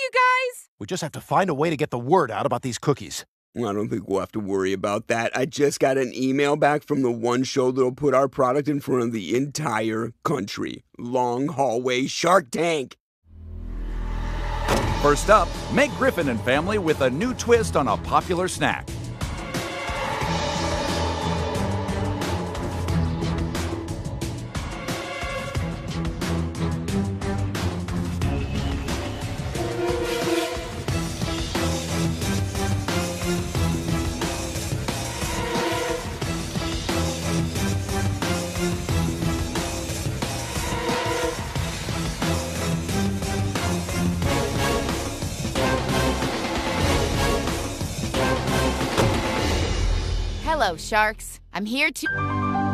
you guys? We just have to find a way to get the word out about these cookies. I don't think we'll have to worry about that. I just got an email back from the one show that'll put our product in front of the entire country. Long Hallway Shark Tank. First up, Meg Griffin and family with a new twist on a popular snack. Hello, sharks. I'm here to...